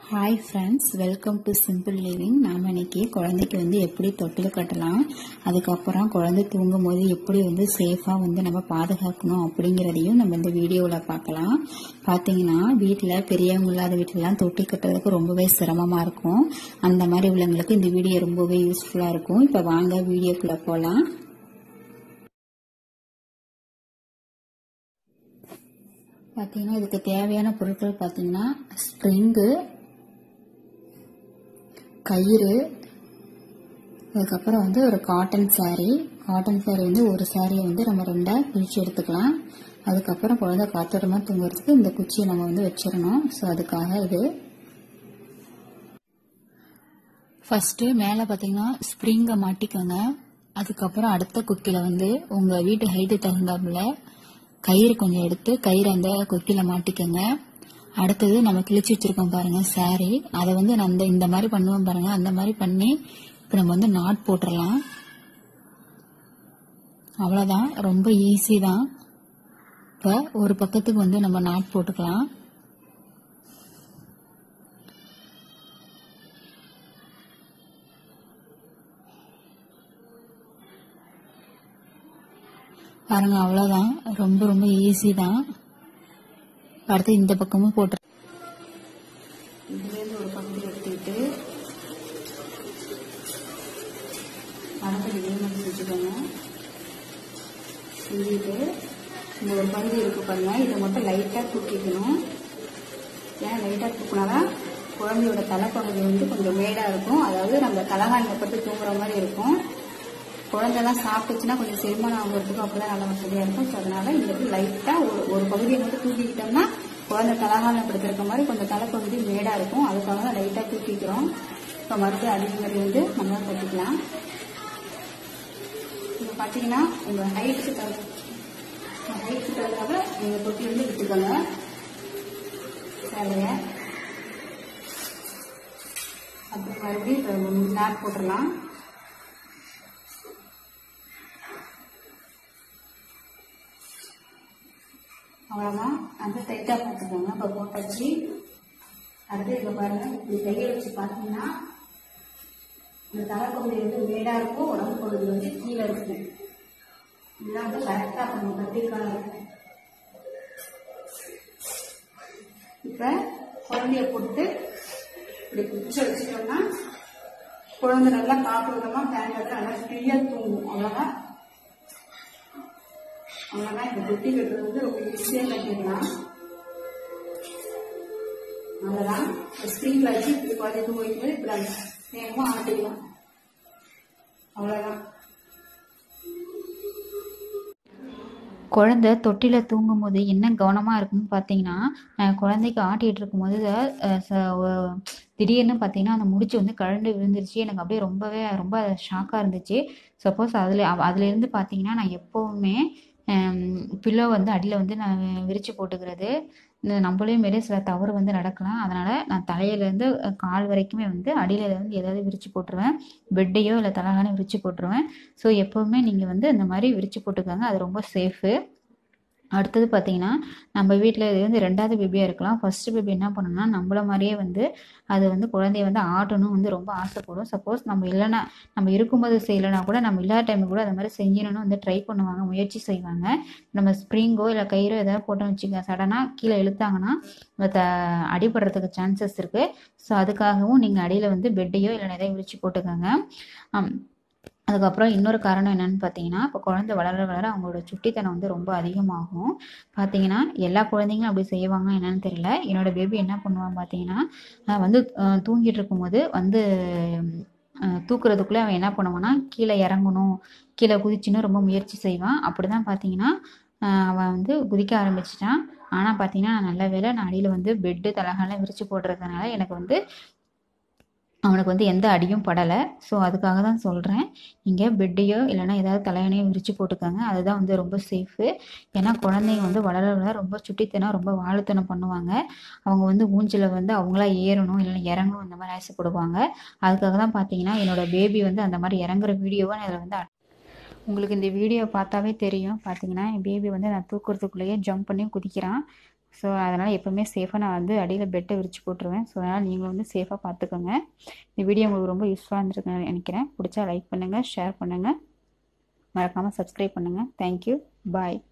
Hi friends, welcome to simple living. நாம் இன்னைக்கு குழந்தைக்கு எப்படி தொட்டில் கட்டலாம், அதுக்கப்புறம் குழந்தை தூங்கும் போது எப்படி சேஃபாக நம்ம பாதுகாக்கணும் அப்படிங்கிறதையும் நம்ம இந்த வீடியோவில் பார்க்கலாம். பார்த்தீங்கன்னா வீட்டில் பெரியவங்க இல்லாத வீட்டிலலாம் தொட்டில் கட்டுறதுக்கு ரொம்பவே சிரமமாக இருக்கும். அந்த மாதிரி உள்ளவங்களுக்கு இந்த வீடியோ ரொம்பவே யூஸ்ஃபுல்லாக இருக்கும். இப்போ வாங்க வீடியோக்குள்ளே போகலாம். பார்த்தீங்கன்னா இதுக்கு தேவையான பொருட்கள் பார்த்தீங்கன்னா ஸ்ப்ரிங்கு, கயிறு, அதுக்கப்புறம் ஒரு காட்டன் சாரீ ஒரு சாரியை நம்ம ரெண்டா பிரிச்சு எடுத்துக்கலாம். அதுக்கப்புறம் குழந்தை காத்தோட்டமா தூங்குறதுக்கு இந்த குச்சியை நம்ம வச்சிடணும். ஸோ அதுக்காக இது ஃபர்ஸ்ட் மேலே பார்த்தீங்கன்னா ஸ்ப்ரிங்கை மாட்டிக்கோங்க. அதுக்கப்புறம் அடுத்த குக்கில உங்க வீட்டு ஹைட்டு தகுந்தாப்புல கயிறு கொஞ்சம் எடுத்து கயிறு அந்த கொக்கில மாட்டிக்கோங்க. அடுத்தது நம்ம கிழிச்சு வச்சிருக்கோம் பாருங்க சாரி, அதை நான் இந்த மாதிரி பண்ணுவோம் பாருங்க, அந்த மாதிரி பண்ணி இப்ப நம்ம நாட் போட்டுடலாம். அவ்வளவுதான், ரொம்ப ஈஸி தான். இப்ப ஒரு பக்கத்துக்கு நம்ம நாட் போட்டுக்கலாம். பாருங்க, அவ்வளவுதான், ரொம்ப ரொம்ப ஈஸி தான். அடுத்து இந்த பக்கமும் போட்டு இதுலேருந்து ஒரு பகுதி எடுத்துக்கிட்டு அடுத்த இதே செஞ்சுக்கோங்க. செஞ்சுட்டு இந்த ஒரு பகுதி இருக்கு பாருங்க, இதை மட்டும் லைட்டாக தூக்கிக்கணும். ஏன் லைட்டாக தூக்கினாதான் குழந்தையோட தலைப்பகுதி கொஞ்சம் மேடாக இருக்கும். அதாவது நம்ம தலைகாணியை பட்டு தூங்குற மாதிரி இருக்கும். குழந்தைலாம் சாப்பிட்டுச்சுன்னா கொஞ்சம் செரிமானம் ஆகுறதுக்கும் அப்பதான் நல்ல வசதியா இருக்கும். ஸோ அதனால இந்த லைட்டா ஒரு பகுதியை மட்டும் தூக்கிக்கிட்டோம்னா குழந்தை தலகாலம் படுத்திருக்க மாதிரி கொஞ்சம் தலைப்பகுதி மேடா இருக்கும். அதுக்காக தான் லைட்டா தூக்கிக்கிறோம். இப்போ மறுபடியும் அடிக்கிறது நம்ம கட்டிக்கலாம். இப்போ பார்த்தீங்கன்னா உங்க ஹைட்டுக்கு தகுந்தால நீங்க தொட்டிலிருந்து விட்டுக்கோங்க சேலைய. அப்படி மறுபடியும் நாட் போட்டுடலாம். அவ்வளவுதான், அந்த டைட்டா பார்த்துக்கோங்க. இப்போ போட்டாச்சு. அடுத்து இங்க பாருங்க, இப்படி கையை வச்சு பார்த்தீங்கன்னா இந்த தலைப்பகுதி மேடா இருக்கும், உடம்பு பகுதி கீழே இருக்கும். இதெல்லாம் கரெக்டா நம்ம கட்டிக்கலாம். இப்ப குழந்தைய போட்டு இப்படி பிடிச்சு வச்சுட்டோம்னா குழந்தை நல்லா காப்பு விதமா ஃபேன் நல்லா ஃப்ரீயா தூங்கும். அவ்வளவுதான். அவ்வளவுதான். இந்த தொட்டி கட்டுறது ரொம்ப ஈஸியா கட்டிடலாம். அவ்வளவுதான். ஸ்ப்ரிங்ல வச்சு இப்படி குழந்தைக்கு போயிட்டு இப்படி வேகமா ஆட்டிக்கலாம். அவ்வளவுதான். குழந்தை தொட்டில தூங்கும் போது என்ன கவனமா இருக்குன்னு பாத்தீங்கன்னா, குழந்தைக்கு ஆட்டிட்டு இருக்கும் போது திடீர்னு பாத்தீங்கன்னா அந்த முடிச்சு கழண்டு விழுந்துருச்சு. எனக்கு அப்படியே ரொம்ப ஷாக்கா இருந்துச்சு. சப்போஸ் அதுல இருந்து பாத்தீங்கன்னா நான் எப்பவுமே பில்லோ அடியில் நான் விரித்து போட்டுக்கிறது. நம்மளே மாரி சில தவறு நடக்கலாம். அதனால் நான் தலையிலேருந்து கால் வரைக்குமே அடியில் ஏதாவது விரித்து போட்டுருவேன். பெட்டையோ இல்லை தலகானோ விரித்து போட்டுருவேன். ஸோ எப்போவுமே நீங்கள் இந்த மாதிரி விரித்து போட்டுக்கோங்க, அது ரொம்ப சேஃபு. அடுத்தது பார்த்தீங்கன்னா நம்ம வீட்டில் இது ரெண்டாவது பேபியாக இருக்கலாம். ஃபர்ஸ்ட் பேபி என்ன பண்ணணும்னா நம்மள மாதிரியே அது குழந்தைய ஆட்டணும் ரொம்ப ஆசைப்படும். சப்போஸ் நம்ம இல்லைன்னா நம்ம இருக்கும்போது செய்யலைன்னா கூட நம்ம இல்லாத டைம் கூட அது மாதிரி செஞ்சணும்னு ட்ரை பண்ணுவாங்க, முயற்சி செய்வாங்க. நம்ம ஸ்ப்ரிங்கோ இல்லை கயிறோ ஏதாவது போட்டோம்னு வச்சுக்கோங்க, சடனாக கீழே இழுத்தாங்கன்னா அடிபடுறதுக்கு சான்சஸ் இருக்குது. ஸோ அதுக்காகவும் நீங்கள் அடியில் பெட்டையோ இல்லை எதாவது விரிச்சு போட்டுக்கோங்க. அதுக்கப்புறம் இன்னொரு காரணம் என்னன்னு பார்த்தீங்கன்னா, இப்போ குழந்தை வளர வளர அவங்களோட சுட்டித்தனம் ரொம்ப அதிகமாகும். பார்த்தீங்கன்னா எல்லா குழந்தைங்களும் அப்படி செய்வாங்க என்னன்னு தெரியல. என்னோட பேபி என்ன பண்ணுவான் பார்த்தீங்கன்னா, தூங்கிட்டு இருக்கும்போது தூக்குறதுக்குள்ளே அவன் என்ன பண்ணுவான்னா கீழே இறங்கணும், கீழே குதிச்சுன்னு ரொம்ப முயற்சி செய்வான். அப்படிதான் பார்த்தீங்கன்னா அவன் குதிக்க ஆரம்பிச்சிட்டான். ஆனால் பார்த்தீங்கன்னா நல்ல வேளை நான் அடியில் பெட்டு தலகாலாம் விரிச்சு போடுறதுனால எனக்கு அவனுக்கு எந்த அடியும் படலை. ஸோ அதுக்காக தான் சொல்கிறேன், நீங்கள் பெட்டையோ இல்லைனா ஏதாவது தலையணையோ விரித்து போட்டுக்கோங்க. அதுதான் ரொம்ப சேஃபு. ஏன்னா குழந்தைங்க வளர வளர ரொம்ப சுட்டித்தனம் ரொம்ப வாழுத்தனம் பண்ணுவாங்க. அவங்க ஊஞ்சில் அவங்களா ஏறணும் இல்லைன்னா இறங்கணும் இந்த மாதிரி ஆசைப்படுவாங்க. அதுக்காக தான் பார்த்தீங்கன்னா என்னோட பேபி அந்த மாதிரி இறங்குற வீடியோவை அதில் உங்களுக்கு இந்த வீடியோ பார்த்தாவே தெரியும். பார்த்தீங்கன்னா என் பேபி நான் தூக்குறதுக்குள்ளேயே ஜம்ப் பண்ணி குதிக்கிறான். ஸோ அதனால் எப்போவுமே சேஃபாக நான் வந்து அடியில் பெட்டை விரித்து போட்டுருவேன். ஸோ அதனால் நீங்களும் வந்து சேஃபாக பார்த்துக்கோங்க. இந்த வீடியோ உங்களுக்கு ரொம்ப யூஸ்ஃபுல்லாக இருந்திருக்குன்னு நினைக்கிறேன். பிடிச்சா லைக் பண்ணுங்கள், ஷேர் பண்ணுங்கள், மறக்காமல் சப்ஸ்கிரைப் பண்ணுங்கள். தேங்க்யூ. பாய்.